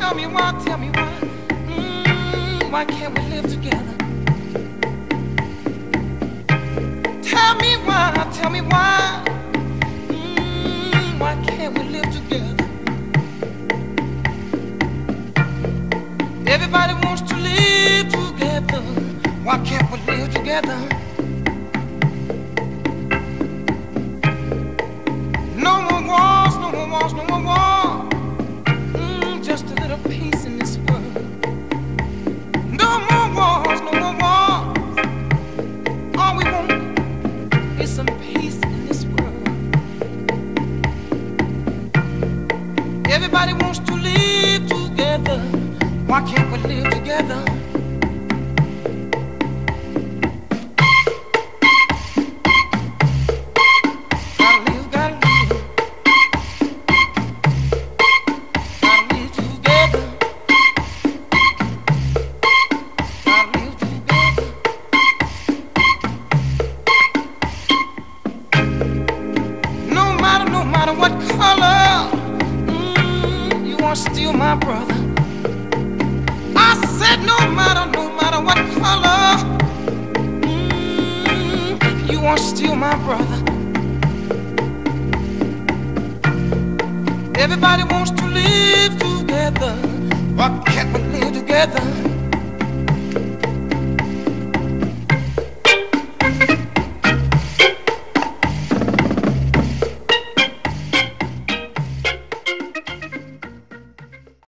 tell me why. Why can't we live together? Tell me why. Why can't we live together? Everybody wants to live together. Why can't we live together? No more wars, no more wars, no more wars. Just a little peace in this world. No more wars, no more wars. All we want is some peace in this world. Everybody wants to live together. Why can't we live together? What color you want to steal my brother? I said no matter what color you want to steal my brother. Everybody wants to live together. Why can't we live together?